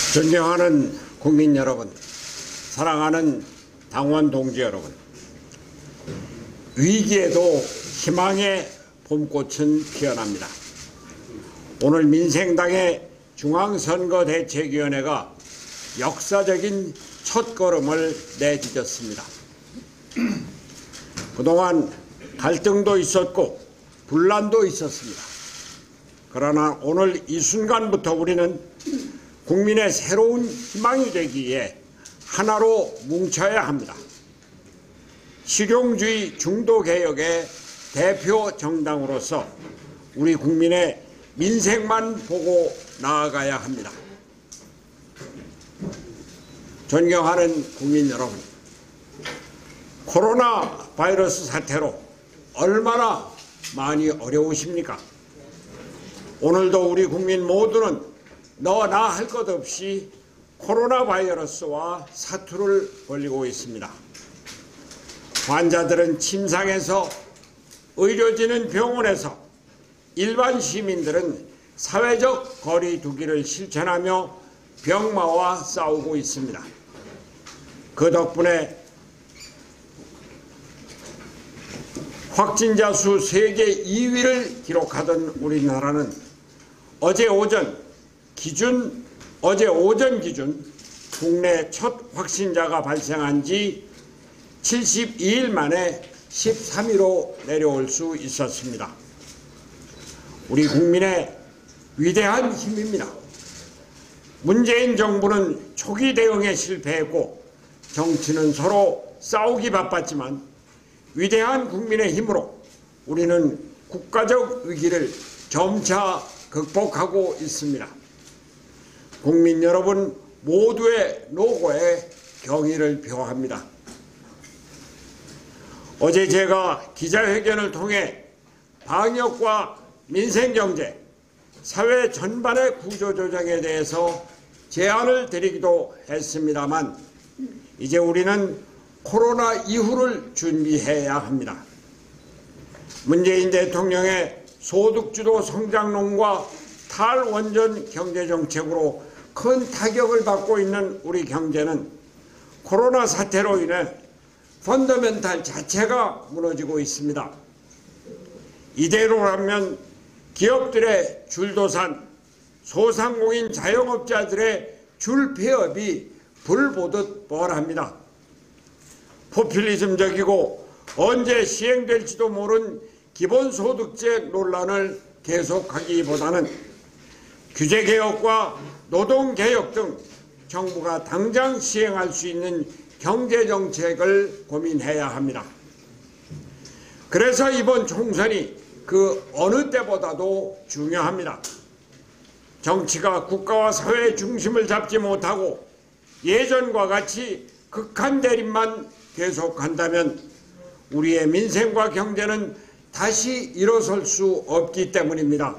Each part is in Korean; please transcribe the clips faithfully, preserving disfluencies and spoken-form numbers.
존경하는 국민 여러분, 사랑하는 당원 동지 여러분, 위기에도 희망의 봄꽃은 피어납니다. 오늘 민생당의 중앙선거대책위원회가 역사적인 첫걸음을 내딛었습니다. 그동안 갈등도 있었고 분란도 있었습니다. 그러나 오늘 이 순간부터 우리는 국민의 새로운 희망이 되기 위해 하나로 뭉쳐야 합니다. 실용주의 중도개혁의 대표 정당으로서 우리 국민의 민생만 보고 나아가야 합니다. 존경하는 국민 여러분, 코로나 바이러스 사태로 얼마나 많이 어려우십니까? 오늘도 우리 국민 모두는 너나 할 것 없이 코로나 바이러스와 사투를 벌이고 있습니다. 환자들은 침상에서, 의료진은 병원에서, 일반 시민들은 사회적 거리 두기를 실천하며 병마와 싸우고 있습니다. 그 덕분에 확진자 수 세계 이 위를 기록하던 우리나라는 어제 오전 기준 어제 오전 기준 국내 첫 확진자가 발생한 지 칠십이 일 만에 십삼 위로 내려올 수 있었습니다. 우리 국민의 위대한 힘입니다. 문재인 정부는 초기 대응에 실패했고 정치는 서로 싸우기 바빴지만 위대한 국민의 힘으로 우리는 국가적 위기를 점차 극복하고 있습니다. 국민 여러분 모두의 노고에 경의를 표합니다. 어제 제가 기자회견을 통해 방역과 민생경제, 사회 전반의 구조조정에 대해서 제안을 드리기도 했습니다만 이제 우리는 코로나 이후를 준비해야 합니다. 문재인 대통령의 소득주도 성장론과 탈원전 경제정책으로 큰 타격을 받고 있는 우리 경제는 코로나 사태로 인해 펀더멘탈 자체가 무너지고 있습니다. 이대로라면 기업들의 줄도산, 소상공인 자영업자들의 줄폐업이 불보듯 뻔합니다. 포퓰리즘적이고 언제 시행될지도 모른 기본소득제 논란을 계속하기보다는 규제개혁과 노동개혁 등 정부가 당장 시행할 수 있는 경제정책을 고민해야 합니다. 그래서 이번 총선이 그 어느 때보다도 중요합니다. 정치가 국가와 사회의 중심을 잡지 못하고 예전과 같이 극한 대립만 계속한다면 우리의 민생과 경제는 다시 일어설 수 없기 때문입니다.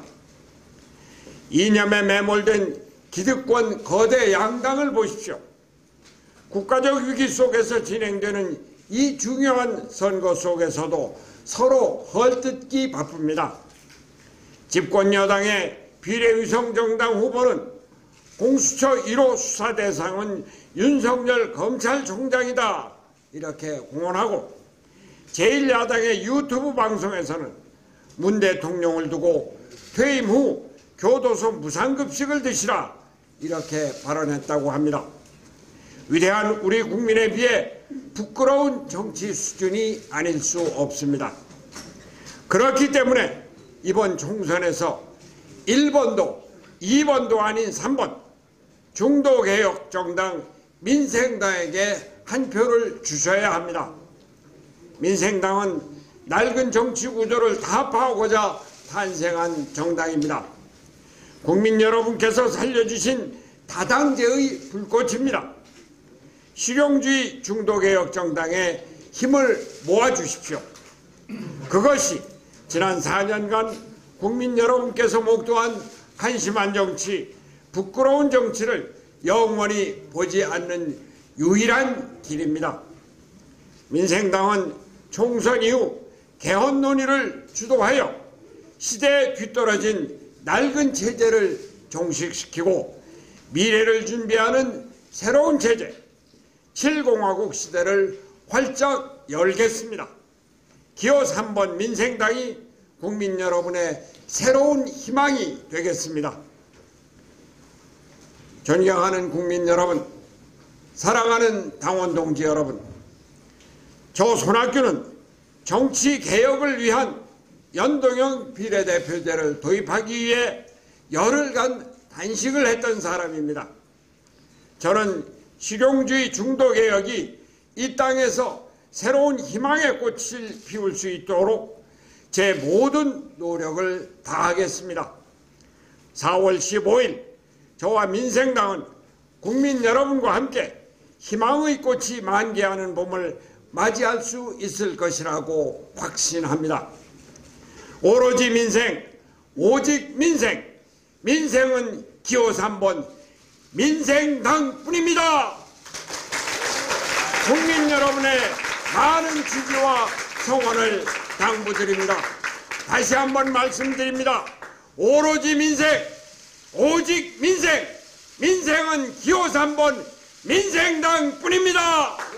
이념에 매몰된 기득권 거대 양당을 보십시오. 국가적 위기 속에서 진행되는 이 중요한 선거 속에서도 서로 헐뜯기 바쁩니다. 집권 여당의 비례위성정당 후보는 공수처 일 호 수사 대상은 윤석열 검찰총장이다 이렇게 공언하고 제일 야당의 유튜브 방송에서는 문 대통령을 두고 퇴임 후 교도소 무상급식을 드시라 이렇게 발언했다고 합니다. 위대한 우리 국민에 비해 부끄러운 정치 수준이 아닐 수 없습니다. 그렇기 때문에 이번 총선에서 일 번도 이 번도 아닌 삼 번 중도개혁 정당 민생당에게 한 표를 주셔야 합니다. 민생당은 낡은 정치 구조를 타파하고자 탄생한 정당입니다. 국민 여러분께서 살려주신 다당제의 불꽃입니다. 실용주의 중도개혁 정당에 힘을 모아주십시오. 그것이 지난 사 년간 국민 여러분께서 목도한 한심한 정치, 부끄러운 정치를 영원히 보지 않는 유일한 길입니다. 민생당은 총선 이후 개헌 논의를 주도하여 시대에 뒤떨어진 낡은 체제를 종식시키고 미래를 준비하는 새로운 체제 칠공화국 시대를 활짝 열겠습니다. 기호 삼 번 민생당이 국민 여러분의 새로운 희망이 되겠습니다. 존경하는 국민 여러분, 사랑하는 당원 동지 여러분, 저 손학규는 정치개혁을 위한 연동형 비례대표제를 도입하기 위해 열흘간 단식을 했던 사람입니다. 저는 실용주의 중도개혁이 이 땅에서 새로운 희망의 꽃을 피울 수 있도록 제 모든 노력을 다하겠습니다. 사월 십오일 저와 민생당은 국민 여러분과 함께 희망의 꽃이 만개하는 봄을 맞이할 수 있을 것이라고 확신합니다. 오로지 민생, 오직 민생, 민생은 기호 삼 번 민생당뿐입니다. 국민 여러분의 많은 지지와 성원을 당부드립니다. 다시 한번 말씀드립니다. 오로지 민생, 오직 민생, 민생은 기호 삼 번 민생당뿐입니다.